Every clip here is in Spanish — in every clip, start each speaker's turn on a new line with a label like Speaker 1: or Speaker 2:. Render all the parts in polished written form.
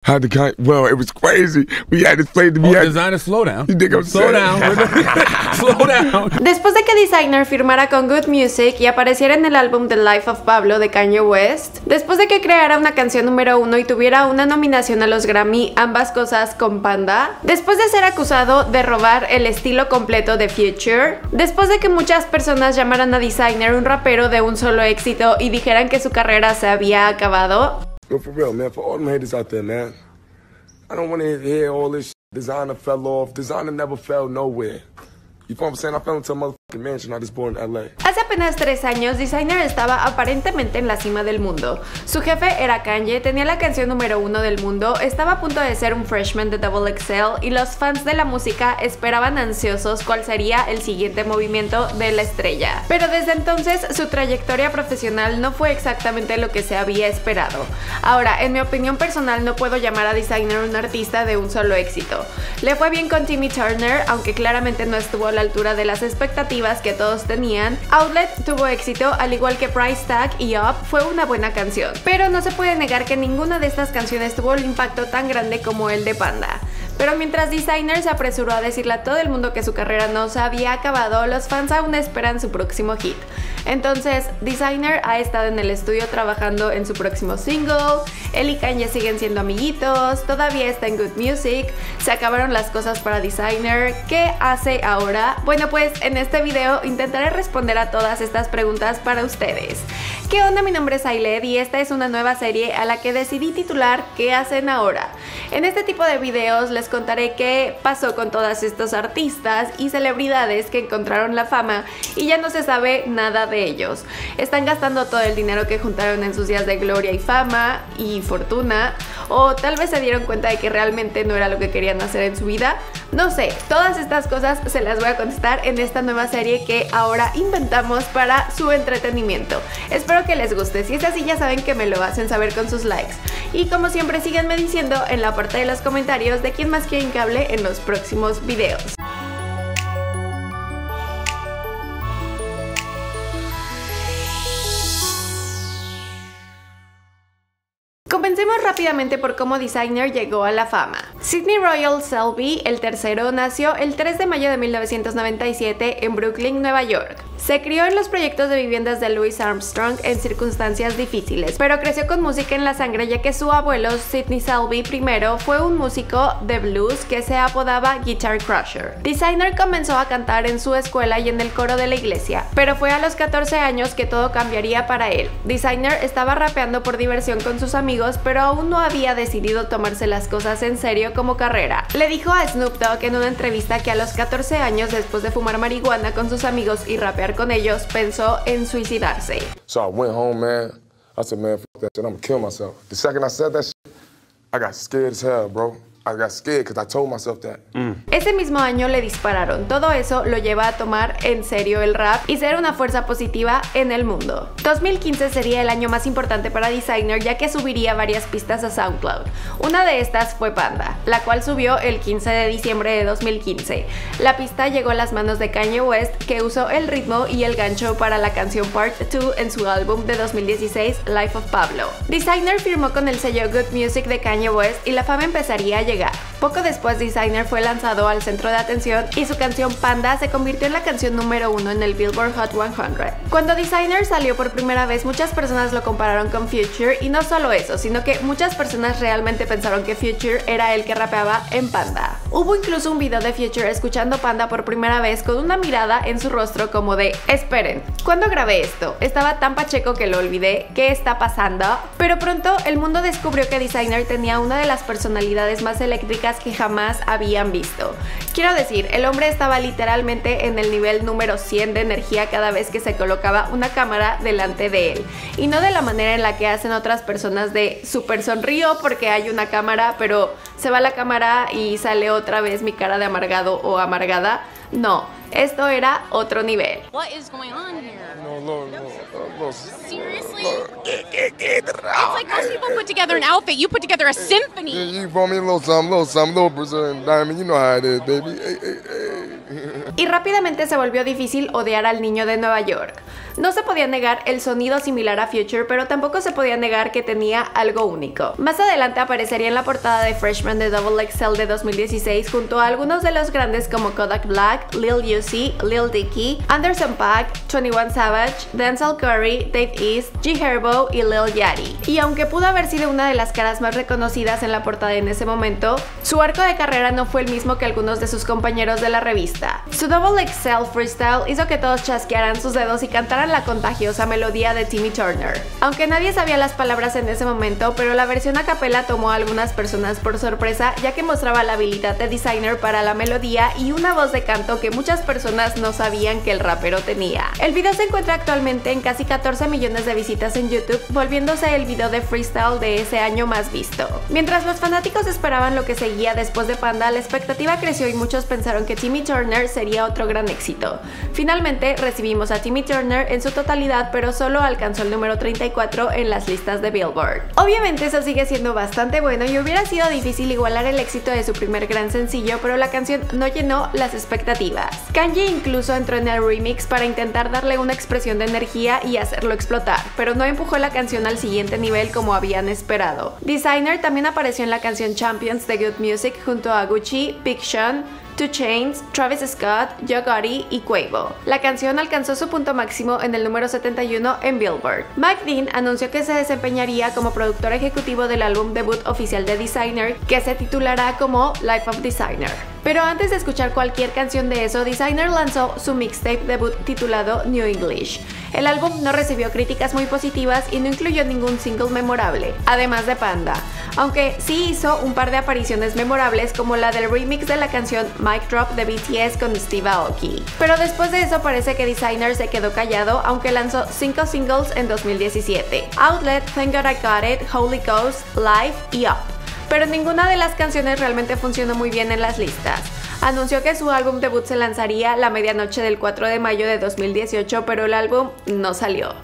Speaker 1: How the kind? Well, it was crazy. We had this place to be at.
Speaker 2: Designer, slow down.
Speaker 1: You think I'm
Speaker 2: slow down. Slow down.
Speaker 3: Después de que Designer firmara con Good Music y apareciera en el álbum The Life of Pablo de Kanye West, después de que creara una canción número 1 y tuviera una nominación a los Grammy, ambas cosas con Panda, después de ser acusado de robar el estilo completo de Future, después de que muchas personas llamaran a Designer un rapero de un solo éxito y dijeran que su carrera se había acabado.
Speaker 1: Yo, for real, man, for all them haters out there, man, I don't want to hear all this shit. Designer fell off. Designer never fell nowhere. You know what I'm saying? I fell into a motherfucking mansion. I just born in LA.
Speaker 3: Hace apenas 3 años, Designer estaba aparentemente en la cima del mundo. Su jefe era Kanye, tenía la canción número 1 del mundo, estaba a punto de ser un freshman de Double XL y los fans de la música esperaban ansiosos cuál sería el siguiente movimiento de la estrella. Pero desde entonces, su trayectoria profesional no fue exactamente lo que se había esperado. Ahora, en mi opinión personal, no puedo llamar a Designer un artista de un solo éxito. Le fue bien con Timmy Turner, aunque claramente no estuvo a la altura de las expectativas que todos tenían. Outlet tuvo éxito, al igual que Price Tag y Up fue una buena canción, pero no se puede negar que ninguna de estas canciones tuvo el impacto tan grande como el de Panda. Pero mientras Designer se apresuró a decirle a todo el mundo que su carrera no se había acabado, los fans aún esperan su próximo hit. Entonces, Designer ha estado en el estudio trabajando en su próximo single, él y Kanye siguen siendo amiguitos, todavía está en Good Music, se acabaron las cosas para Designer, ¿qué hace ahora? Bueno, pues en este video intentaré responder a todas estas preguntas para ustedes. ¿Qué onda? Mi nombre es Ailed y esta es una nueva serie a la que decidí titular ¿Qué hacen ahora? En este tipo de videos les contaré qué pasó con todos estos artistas y celebridades que encontraron la fama y ya no se sabe nada de ellos. Están gastando todo el dinero que juntaron en sus días de gloria y fama y fortuna, o tal vez se dieron cuenta de que realmente no era lo que querían hacer en su vida. No sé, todas estas cosas se las voy a contestar en esta nueva serie que ahora inventamos para su entretenimiento. Espero que les guste, si es así ya saben que me lo hacen saber con sus likes. Y como siempre síganme diciendo en la parte de los comentarios de quién más quieren que hable en los próximos videos. Comencemos rápidamente por cómo Designer llegó a la fama. Sidney Royal Selby, el tercero, nació el 3 de mayo de 1997 en Brooklyn, Nueva York. Se crió en los proyectos de viviendas de Louis Armstrong en circunstancias difíciles, pero creció con música en la sangre ya que su abuelo, Sidney Selby I, fue un músico de blues que se apodaba Guitar Crusher. Designer comenzó a cantar en su escuela y en el coro de la iglesia, pero fue a los 14 años que todo cambiaría para él. Designer estaba rapeando por diversión con sus amigos, pero aún no había decidido tomarse las cosas en serio como carrera. Le dijo a Snoop Dogg en una entrevista que a los 14 años, después de fumar marihuana con sus amigos y rapear con ellos, pensó en suicidarse.
Speaker 1: So I went home, man. I said, man, fuck that shit. I'm gonna kill myself. The second I said that shit, I got scared as hell, bro. I got scared because I told myself that.
Speaker 3: Ese mismo año le dispararon. Todo eso lo lleva a tomar en serio el rap y ser una fuerza positiva en el mundo. 2015 sería el año más importante para Designer ya que subiría varias pistas a SoundCloud. Una de estas fue Panda, la cual subió el 15 de diciembre de 2015. La pista llegó a las manos de Kanye West, que usó el ritmo y el gancho para la canción Part 2 en su álbum de 2016, Life of Pablo. Designer firmó con el sello Good Music de Kanye West y la fama empezaría a llegar. Poco después, Designer fue lanzado al centro de atención y su canción Panda se convirtió en la canción número 1 en el Billboard Hot 100. Cuando Designer salió por primera vez, muchas personas lo compararon con Future, y no solo eso, sino que muchas personas realmente pensaron que Future era el que rapeaba en Panda. Hubo incluso un video de Future escuchando Panda por primera vez con una mirada en su rostro como de esperen, ¿cuándo grabé esto? Estaba tan pacheco que lo olvidé, ¿qué está pasando? Pero pronto el mundo descubrió que Designer tenía una de las personalidades más eléctricas que jamás habían visto. Quiero decir, el hombre estaba literalmente en el nivel número 100 de energía cada vez que se colocaba una cámara delante de él. Y no de la manera en la que hacen otras personas de súper sonrío porque hay una cámara, pero se va la cámara y sale otra vez mi cara de amargado o amargada. No, esto era otro nivel.
Speaker 4: What is going on here?
Speaker 1: No.
Speaker 4: Seriously? It's like most people put together an outfit. You put together a symphony.
Speaker 1: You brought me a little something, little Brazilian diamond. You know how it is, baby. Hey.
Speaker 3: y rápidamente se volvió difícil odiar al niño de Nueva York. No se podía negar el sonido similar a Future, pero tampoco se podía negar que tenía algo único. Más adelante aparecería en la portada de Freshman de XXL de 2016 junto a algunos de los grandes como Kodak Black, Lil Uzi, Lil Dicky, Anderson .Paak, 21 Savage, Denzel Curry, Dave East, G Herbo y Lil Yachty. Y aunque pudo haber sido una de las caras más reconocidas en la portada en ese momento, su arco de carrera no fue el mismo que algunos de sus compañeros de la revista. Su XXL freestyle hizo que todos chasquearan sus dedos y cantaran la contagiosa melodía de Timmy Turner. Aunque nadie sabía las palabras en ese momento, pero la versión a capela tomó a algunas personas por sorpresa, ya que mostraba la habilidad de Designer para la melodía y una voz de canto que muchas personas no sabían que el rapero tenía. El video se encuentra actualmente en casi 14 millones de visitas en YouTube, volviéndose el video de freestyle de ese año más visto. Mientras los fanáticos esperaban lo que seguía después de Panda, la expectativa creció y muchos pensaron que Timmy Turner sería otro gran éxito. Finalmente recibimos a Timmy Turner en su totalidad, pero solo alcanzó el número 34 en las listas de Billboard. Obviamente eso sigue siendo bastante bueno y hubiera sido difícil igualar el éxito de su primer gran sencillo, pero la canción no llenó las expectativas. Kanye incluso entró en el remix para intentar darle una expresión de energía y hacerlo explotar, pero no empujó la canción al siguiente nivel como habían esperado. Designer también apareció en la canción Champions de Good Music junto a Gucci, Big Sean, 2 Chainz, Travis Scott, Yo Gotti y Quavo. La canción alcanzó su punto máximo en el número 71 en Billboard. Mike Dean anunció que se desempeñaría como productor ejecutivo del álbum debut oficial de Designer, que se titulará como Life of Designer. Pero antes de escuchar cualquier canción de eso, Designer lanzó su mixtape debut titulado New English. El álbum no recibió críticas muy positivas y no incluyó ningún single memorable, además de Panda, aunque sí hizo un par de apariciones memorables como la del remix de la canción Mic Drop de BTS con Steve Aoki. Pero después de eso parece que Designer se quedó callado, aunque lanzó 5 singles en 2017: Outlet, Thank God I Got It, Holy Ghost, Life y Up. Pero ninguna de las canciones realmente funcionó muy bien en las listas. Anunció que su álbum debut se lanzaría la medianoche del 4 de mayo de 2018, pero el álbum no salió.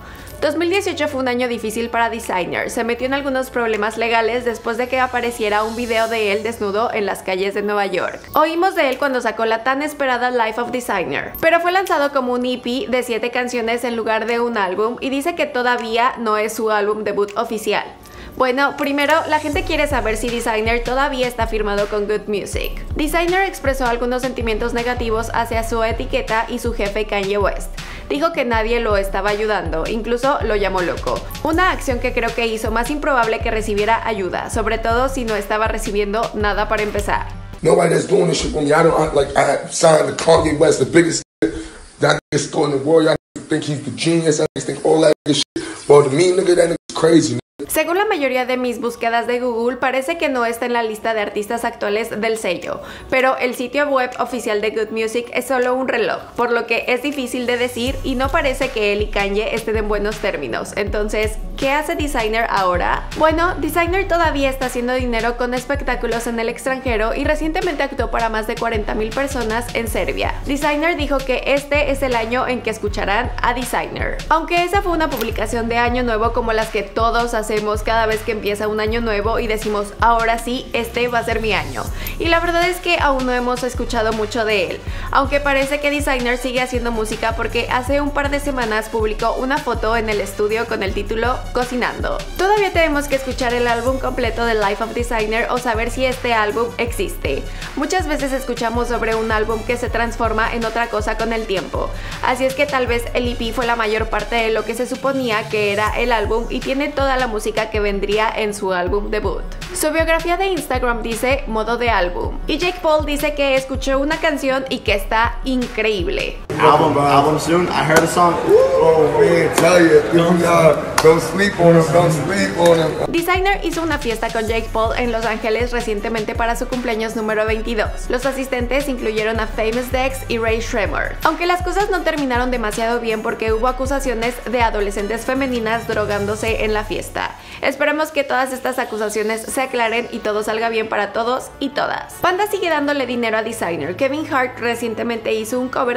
Speaker 3: 2018 fue un año difícil para Designer. Se metió en algunos problemas legales después de que apareciera un video de él desnudo en las calles de Nueva York. Oímos de él cuando sacó la tan esperada Life of Designer, pero fue lanzado como un EP de 7 canciones en lugar de un álbum y dice que todavía no es su álbum debut oficial. Bueno, primero, la gente quiere saber si Designer todavía está firmado con Good Music. Designer expresó algunos sentimientos negativos hacia su etiqueta y su jefe Kanye West. Dijo que nadie lo estaba ayudando, incluso lo llamó loco. Una acción que creo que hizo más improbable que recibiera ayuda, sobre todo si no estaba recibiendo nada para empezar.
Speaker 1: Nobody that's doing this shit for me. I don't like. I signed to Kanye West, the biggest that nigga store in the world. Y'all think he's the genius. I think all that shit. Well, to me, nigga, that nigga's crazy.
Speaker 3: Según la mayoría de mis búsquedas de Google, parece que no está en la lista de artistas actuales del sello, pero el sitio web oficial de Good Music es solo un reloj, por lo que es difícil de decir y no parece que él y Kanye estén en buenos términos. Entonces, ¿qué hace Designer ahora? Bueno, Designer todavía está haciendo dinero con espectáculos en el extranjero y recientemente actuó para más de 40,000 personas en Serbia. Designer dijo que este es el año en que escucharán a Designer. Aunque esa fue una publicación de año nuevo como las que todos hacemos cada vez que empieza un año nuevo y decimos, ahora sí, este va a ser mi año. Y la verdad es que aún no hemos escuchado mucho de él, aunque parece que Designer sigue haciendo música porque hace un par de semanas publicó una foto en el estudio con el título Cocinando. Todavía tenemos que escuchar el álbum completo de Life of Designer o saber si este álbum existe. Muchas veces escuchamos sobre un álbum que se transforma en otra cosa con el tiempo, así es que tal vez el EP fue la mayor parte de lo que se suponía que era el álbum y tiene toda la música que vendría en su álbum debut. Su biografía de Instagram dice modo de álbum y Jake Paul dice que escuchó una canción y que está increíble.
Speaker 5: Album soon. I heard a song.
Speaker 1: Oh man, tell you, don't sleep on him, don't sleep on him.
Speaker 3: Designer hizo una fiesta con Jake Paul en Los Ángeles recientemente para su cumpleaños número 22. Los asistentes incluyeron a Famous Dex y Ray Shremmer. Aunque las cosas no terminaron demasiado bien porque hubo acusaciones de adolescentes femeninas drogándose en la fiesta. Esperemos que todas estas acusaciones se aclaren y todo salga bien para todos y todas. Panda sigue dándole dinero a Designer. Kevin Hart recientemente hizo un cover de la canción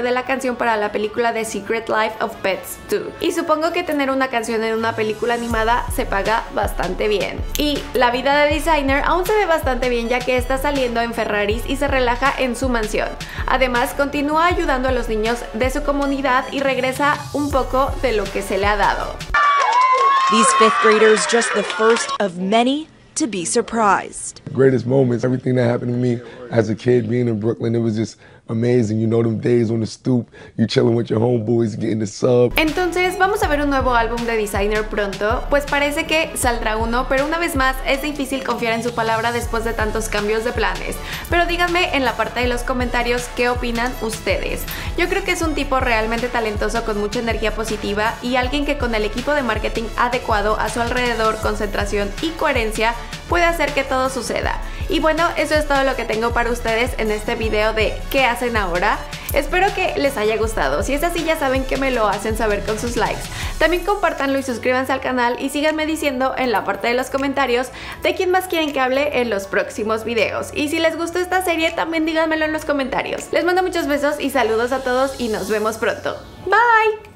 Speaker 3: canción para la película The Secret Life of Pets 2. Y supongo que tener una canción en una película animada se paga bastante bien. Y la vida de Designer aún se ve bastante bien, ya que está saliendo en Ferraris y se relaja en su mansión. Además, continúa ayudando a los niños de su comunidad y regresa un poco de lo que se le ha dado.
Speaker 6: These fifth graders just the first of many to be surprised.
Speaker 1: Greatest moments, everything that happened to me as a kid being in Brooklyn, it was just amazing. You know, them days on the stoop, you chilling with your homeboys, getting the sub.
Speaker 3: Entonces, ¿vamos a ver un nuevo álbum de Designer pronto? Pues parece que saldrá uno, pero una vez más es difícil confiar en su palabra después de tantos cambios de planes. Pero díganme en la parte de los comentarios qué opinan ustedes. Yo creo que es un tipo realmente talentoso con mucha energía positiva y alguien que con el equipo de marketing adecuado a su alrededor, concentración y coherencia puede hacer que todo suceda. Y bueno, eso es todo lo que tengo para ustedes en este video de ¿qué hacen ahora? Espero que les haya gustado. Si es así, ya saben que me lo hacen saber con sus likes. También compártanlo y suscríbanse al canal y síganme diciendo en la parte de los comentarios de quién más quieren que hable en los próximos videos. Y si les gustó esta serie, también díganmelo en los comentarios. Les mando muchos besos y saludos a todos y nos vemos pronto. Bye.